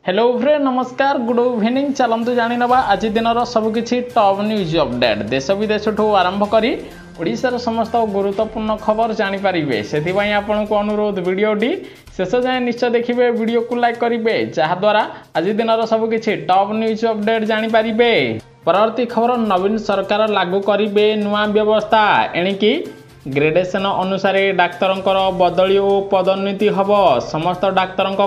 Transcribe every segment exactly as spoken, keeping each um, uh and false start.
Hello friend नमस्कार good evening चलतु जाणी नवा आज दिन सबकि टॉप न्यूज अपडेट देश विदेश आरंभ करी ओडिशार समस्त गुरुत्वपूर्ण खबर जानीपारे से आपण को अनुरोध वीडियोटी शेष जाए निश्चय देखिए वीडियो को लाइक करेंगे जहाद्वारा आज दिन सबकि टॉप न्यूज अपडेट जानीपारे। परवर्ती खबर नवीन सरकार लागू करेंगे नुआ व्यवस्था एणिकी ग्रेडेसन अनुसार डाक्तरंकर बदली और पदोन्नति हम समस्त डाक्तरों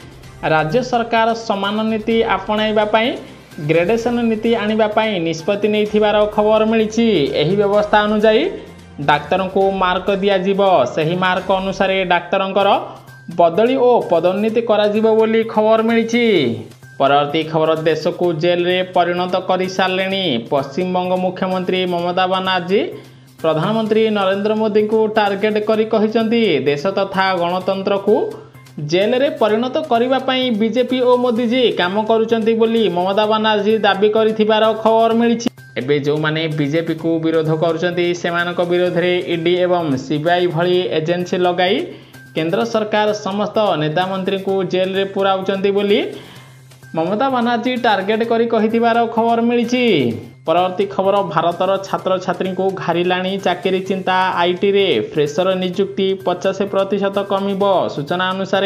राज्य सरकार समान नीति आपणाइबा पई ग्रेडेसन नीति आनिबा पई निष्पत्ति नैथिबार खबर मिली। एही व्यवस्था अनुसार डाक्तरों को मार्क दिया जिवो सही मार्क अनुसार डाक्तरंकर बदली और पदोन्नति करा जिवो बोली खबर मिली। परवर्ती खबर देश को जेल रे परिणत कर सारे पश्चिमबंग मुख्यमंत्री ममता बनर्जी प्रधानमंत्री नरेंद्र मोदी को टार्गेट करी कहिसंती देश तथा गणतंत्र को जेल रे परिणत करिबा पई बीजेपी और मोदी जी काम करुचंती बोली ममता बनर्जी दाबी करिथिबार खबर मिली। एबे जो माने बीजेपी को विरोध करुचंती सेमानक विरोध रे ईडी एवं सीबीआई भली एजेंसी लगाई केंद्र सरकार समस्त नेता मंत्री को जेल रे पुराउचंती बोली ममता बनर्जी टार्गेट करी कहिथिबार खबर मिली। परवर्ती खबर भारतर छात्र छात्री को घारिलाणी चाकरी चिंता आईटी रे फ्रेशर नियुक्ति पचास प्रतिशत कमिब सूचना अनुसार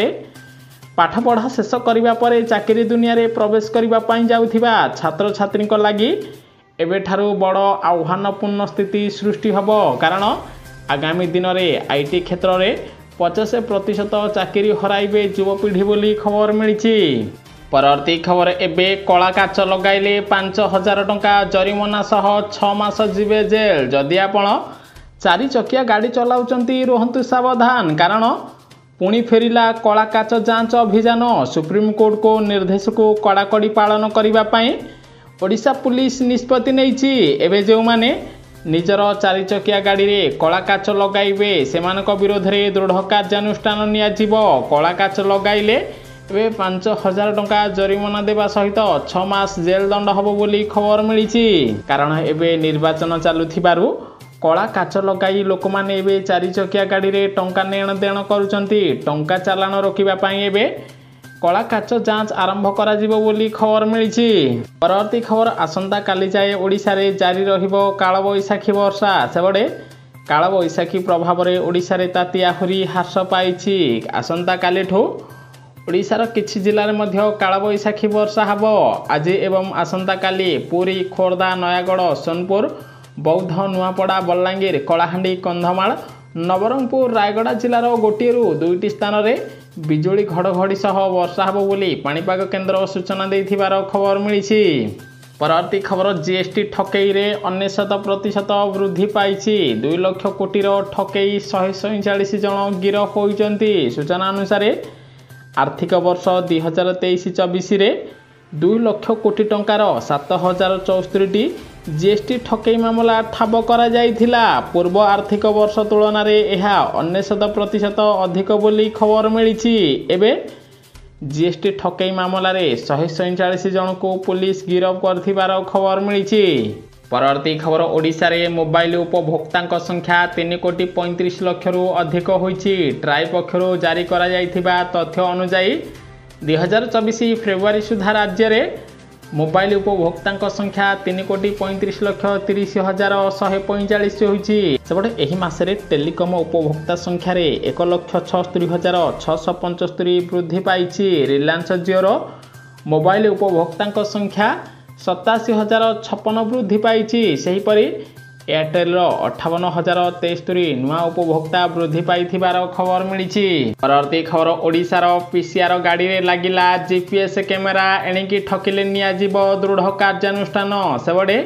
पाठ पढ़ा शेष करिबा परे चाकरी दुनिया रे प्रवेश करिबा पई जाउथिबा छात्र छात्री को लागि एबे ठारू बड़ आह्वानपूर्ण स्थिति सृष्टि हबो कारण आगामी दिन रे आईटी क्षेत्र रे पचास प्रतिशत चाकरी हराइबे युवपीढ़ी बोली खबर मिली। परवर्ती खबर एबे कला काच लगाइले पांच हजार टंका जरिमाना सह छ मास जीवे जेल जदि आपण चारि चकिया गाड़ी चलाउचंती रहंतु सावधान कारण पुणी फेरिला कला काच जांच अभियान सुप्रीम कोर्ट को निर्देश को कड़ाकड़ी पालन करिबा पई ओडिशा पुलिस निष्पत्ति नैछि। एबे जो माने निजर चारि चकिया गाड़ी रे कला काच लगाइबे सेमानक विरोध रे दृढ़ कार्यानुष्ठान निया जिवो कला काच लगाइले ए पांच हजार टंका जरिमाना देवा सहित छ मास जेल दंड हब बोली खबर मिली। कारण एबे निर्वाचन चालुथिबारु कला काच लगाई लोक माने एबे चारि चकिया गाड़ी रे टंका नेण देण करूचंती टंका चालान रोकिबा पई एबे कला काच जांच आरंभ करा जिवो बोली खबर मिली। परवर्ती खबर आसंता काली जाए ओडिशा रे जारी रहिबो काल बैशाखी वर्षा सेबडे काल बैशाखी प्रभाव रे ओडिशा रे ताती आहुरी ह्रास पाइछि। आसंता कालीठू ओडिशार किछि जिल्ला रे काल बैशाखी वर्षा हब आज एवं आसंता काली पुरी खोर्धा नयागढ़ सोनपुर बौद्ध नुआपड़ा बलांगीर कलाहांडी कंधमाल नवरंगपुर रायगड़ा जिलार गोटे रु दुईटी स्थान रे बिजुली घड़घड़ी सह वर्षा हब बोली पाणीपाग केन्द्र सूचना देथिबार खबर मिली। परवर्ती खबर जीएसटी ठकई रे अनेशत प्रतिशत वृद्धि पाइछि दुई लक्ष कोटीर ठकई शहे सैंचाश जन गिरफ होइचंती सूचना अनुसार आर्थिक वर्ष दुई हजार तेईस चौबीस दुई लक्ष कोटी टंकार सात हजार चौस्तरी जीएसटी ठकई मामला ठाब करा जाइथिला पूर्व आर्थिक वर्ष तुलन में यह अनेशत प्रतिशत अधिक बोली खबर मिली। एबे जीएसटी ठकई मामला रे शहे सैंचाश जन को पुलिस गिरफ कर खबर मिली। परवर्ती खबर ओडिशा रे मोबाइल उपभोक्ता संख्या तीन कोटी पैंतीस लक्ष रु अधिक होइछि ट्राई पक्षरु जारी करा जाइथिबा तथ्य अनुसार दुई हजार चौबीस फेब्रुआरी सुधा राज्य रे मोबाइल उपभोक्ता संख्या तीन कोटी पैंतीस लक्ष तीस हजार शहे पैंचाश होइछि सेबडे एही मासरे टेलीकम उपभोक्ता संख्या रे एक लक्ष छस्तरी हजार छःश पंचस्तरी वृद्धि पाइछि। रिलायंस जिओर मोबाइल उपभोक्ता संख्या सताशी हजार छप्पन वृद्धि पाइछि सेहीपरि एयरटेल अठावन हजार तेस्तरी नुआ उपभोक्ता वृद्धि पाइथिबार खबर मिली। परवर्ती खबर ओडिशार पीसीआर गाड़ी रे लागिला जीपीएस कैमेरा एणिकी ठकिले निया जीवो दृढ़ कार्यानुष्ठान सेबडे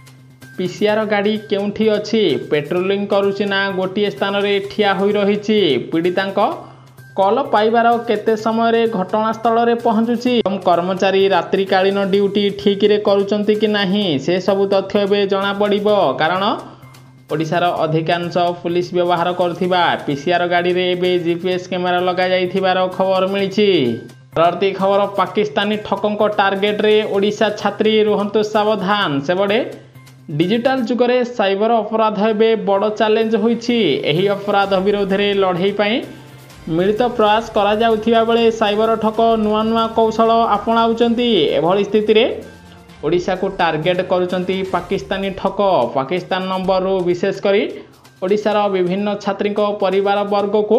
पीसीआर गाड़ी केउठी अछि पेट्रोलिंग करूछि ना गोटे स्थान रे ठिया होई रहिछि पीड़ितांक कल पाइबार केते समय रे घटनास्थल रे पहुंचुछि कर्मचारी रात्रिकालीन ड्यूटी ठीक रे करूचंती कि नाही से सबु तथ्य एबे जणा पड़िबो कारण ओडिशार अधिकांश पुलिस व्यवहार करथिबा पीसीआर गाड़ी रे एबे जीपीएस कैमेरा लगा जाइथिबार खबर मिलिछि। परवर्ती खबर पाकिस्तानी ठकंक टार्गेट रे ओडिशा छात्री रुहंतु सावधान सेबडे डिजिटल जुग रे साइबर अपराध एबे बड़ चैलेंज होइछि एही अपराध विरोध रे लढई पई मिलित प्रयास करा जाउथिबा बेले साइबर ठक नुआ नुआ कौशल आपणाउचंती। एभली स्थिति रे ओडिशा को टार्गेट करुचंती पाकिस्तानी ठक। पाकिस्तान नंबर विशेष करी ओडिशार विभिन्न छात्री परिवार वर्ग को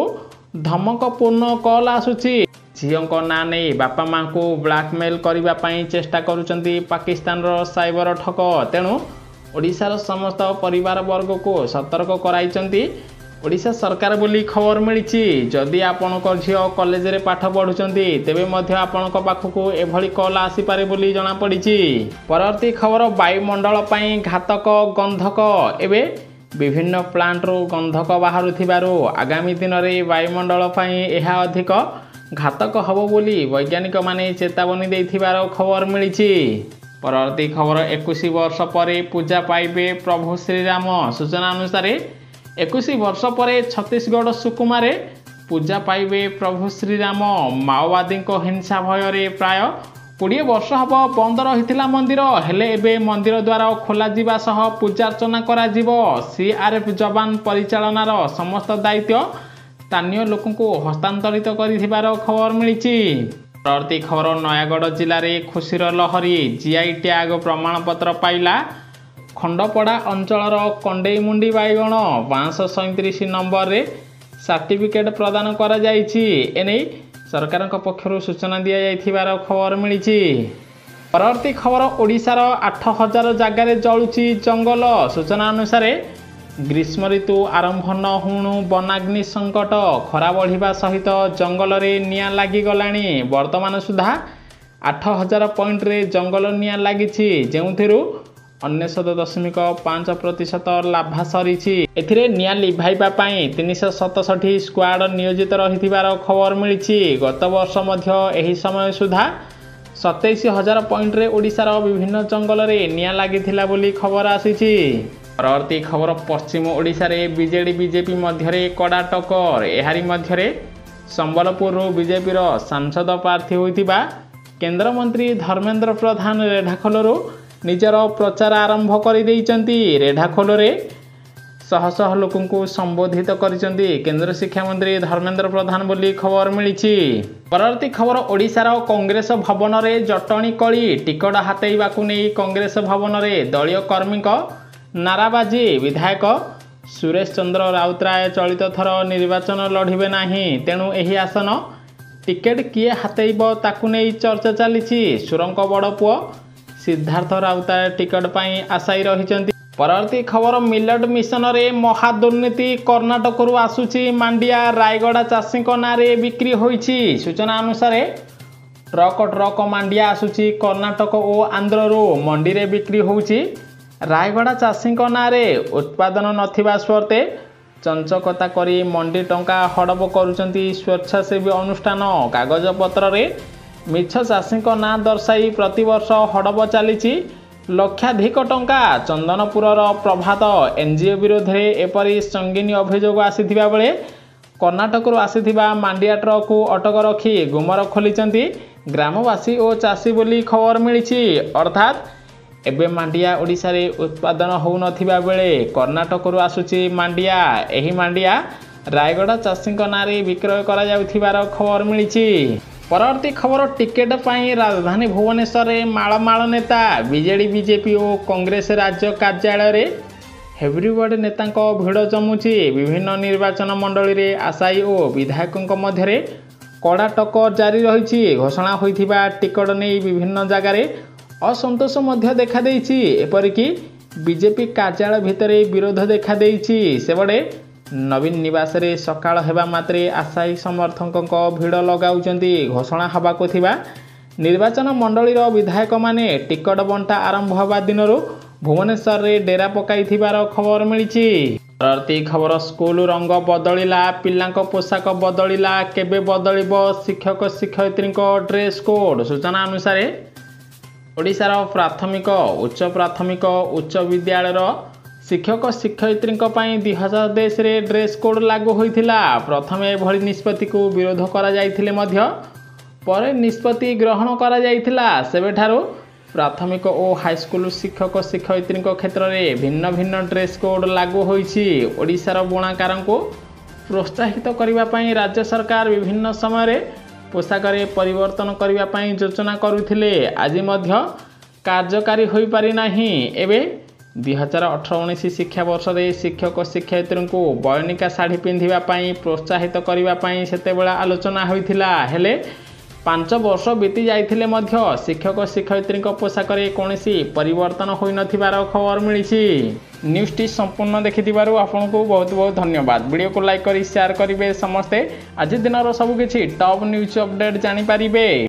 धमकपूर्ण कॉल आसुची। झीओं ना नहीं बापा माँ को ब्लैकमेल करने चेष्टा करुचंती पाकिस्तान रो साइबर ठक। तेणु ओडिशार समस्त परिवार वर्ग को सतर्क कराइचंती ओडिशा सरकार बोली खबर मिली। जदि आपणक झील कॉलेज रे पाठ पढ़ुचंती तेबे मध्य आपणक पाखकु एभली कॉल आसीपारे बोली जणा पड़िछि। परवर्ती खबर वायुमंडल पई घातक गंधक। एबे विभिन्न प्लांट रो गंधक बाहरुथिबारु आगामी दिन रे वायुमंडल पई एहा अधिक घातक हब बोली वैज्ञानिक माने चेतावनी देथिबार खबर मिली। परवर्ती खबर इक्कीस वर्ष पर पूजा पाइबे प्रभु श्रीराम। सूचना अनुसार इक्कीस वर्ष पर छत्तीसगढ़ सुकुमारे पूजा पाइबे प्रभु श्रीराम। माओवादी हिंसा भय प्राय कोड़े वर्ष हम बंद रही मंदिर हेले एबे मंदिर द्वार खोल सह पूजार्चना करा जिवो। सीआरएफ जवान परिचालनार समस्त दायित्व स्थानीय लोक हस्तांतरित कर खबर मिली। परवर्ती खबर नयागढ़ जिले में खुशीर लहरी। जीआई टैग प्रमाणपत्र पाइला खंडपड़ा अंचलर कंडेईमुंडी बाइगण। पाँच सैंतीस नंबर रे सर्टिफिकेट प्रदान करा जाइछि। एने सरकार पक्षर सूचना दि जाइथिबार खबर मिली। परवर्ती खबर ओडिशार आठ हजार जगार जलुची जंगल। सूचना अनुसार ग्रीष्म ऋतु आरंभ न हुणु वनाग्नि संकट खरा बढ़िबा सहित जंगल रे निया लागी गलानी। वर्तमान सुधा आठ हजार पॉइंट रे जंगल निया लागिछि जेउथिरु अनेशत दशमिक पांच प्रतिशत लाभा सरीछि। एथिरे निया लिभाइबा पई तीन सौ सतसठ स्क्वाड नियोजित रहिथिबार खबर मिलिछि। गत वर्ष मध्य एही समय सुधा सतैश हजार पॉइंट रे ओडिशार विभिन्न जंगल रे निया लागिथिला बोली खबर आसीछि। परवर्ती खबर पश्चिम ओडिशा रे बीजेडी बीजेपी मध्य कड़ा टक्कर। एहारी मध्य संबलपुर बीजेपी सांसद प्रार्थी होइतिबा केंद्रमंत्री धर्मेंद्र प्रधान रेढ़ाखोलरू निजर प्रचार आरंभ कर देइचंती। रेढ़ाखोलरे शह शह लोकंकु संबोधित करिसंती केंद्र शिक्षा मंत्री धर्मेंद्र प्रधान बोली खबर मिली। परवर्ती खबर ओडिशार कांग्रेस भवन रे जटणी कली। टिकट हातेइबाकु नै कांग्रेस भवन रे दलीय कर्मी नाराबाजी। विधायक सुरेश चंद्र राउतराय चलित थर निर्वाचन लढ़िबे नाही। तेणु एही आसन टिकेट किए हातेइब ताकु नै चर्चा चलीछि। सुरंक बड़ पुओ सिद्धार्थ राउतराय टिकट पाई आशाई रहिचंती। परवर्ती खबर मिलेट मिशन रे महादुर्नीति कर्णाटक रु आसुची मांडिया। रायगड़ा चाषी नारे बिक्री होईछि। सूचना अनुसार ट्रक ट्रक मांडिया आसुची कर्णाटक और आंध्र रु मंडी रे बिक्री होउछि। रायगड़ा चाषी नारे उत्पादन नथिबा स्वर्ते चंचकता करी मंडी टंका हड़प करुचंती स्वेच्छासेवी अनुष्ठान। कागज पत्र रे मिछ चाषी ना दर्शाई प्रतिवर्ष हड़प चली लक्षाधिक टंका। चंदनपुरर प्रभात एनजीओ विरोध में एपरी संगीन अभियोग आसीथिबा बेले कर्णाटक आसीथिबा मांडिया ट्रक को अटक रखी गुमर खोलिचंती ग्रामवासी और चाषी बोली खबर मिली। अर्थात एबे मांडिया ओडिशा रे उत्पादन हो नथिबा बेले कर्णाटक आसुची मांडिया। एही मांडिया रायगड़ा चाषी नारे विक्रय करा जाउथिबार खबर मिली। परवर्ती खबर टिकेट पाई राजधानी भुवनेश्वर में मालमाल नेता। बीजेडी बीजेपी और कांग्रेस राज्य कार्यालय रे हेब्रिवड नेता भिड़ जमुची। विभिन्न निर्वाचन मंडली रे आशायी और विधायकों मध्य कड़ा टक्कर जारी रही। घोषणा होइथिबा टिकट नहीं विभिन्न जगार असंतोष मध्य देखा देइछि। एपरिकी बीजेपी कार्यालय भितर विरोध देखा देइछि। सेबडे नवीन निवास रे सकाळ हेबा मात्रे आशायी समर्थकों भिड़ लगाउचंती। घोषणा हबाको थिबा निर्वाचन मंडलीर विधायक माने टिकट बंटा आरंभ हवा दिनरू भुवनेश्वर रे डेरा पकाइथिबार खबर मिलिछि। परवर्ती खबर स्कूल रंग बदलिला पिलांक पोशाक बदलिला केबे बदलिबो शिक्षक शिक्षयित्री ड्रेस कोड। सूचना अनुसार ओडिशार प्राथमिक उच्च प्राथमिक उच्च विद्यालयर शिक्षक शिक्षयित्री दुई हजार देश रे ड्रेस कोड लागू होइथिला। प्रथमे एभली निष्पत्ति को विरोध करा जाइथिले मध्य परे निष्पत्ति ग्रहण करा जाइथिला। सेबेठारू प्राथमिक और हाईस्कूल शिक्षक शिक्षयित्री क्षेत्र में भिन्न भिन्न ड्रेस कोड लागू होइछि। ओडिशार बुणाकार को प्रोत्साहित करने राज्य सरकार विभिन्न समय पोशाक परिवर्तन करने योजना करुथिले आज मध्य कार्यकारी हो पारि नाही। एबे दुई हजार अठर उन्नीस शिक्षा वर्ष में शिक्षक शिक्षयित्री को बयनिका शाढ़ी पिंधापी प्रोत्साहित करने से आलोचना होता हेले पांच वर्ष बीती जाइथिले मध्य शिक्षक शिक्षयित्री पोशाक कौन परिवर्तन हो नथिबार खबर मिली। न्यूज़ टी संपूर्ण देखिथिबारु आपन को बहुत बहुत धन्यवाद। वीडियो को लाइक करी शेयर करिवे समस्ते। आज दिन सबकिछि टॉप न्यूज अपडेट जानि पारिबे।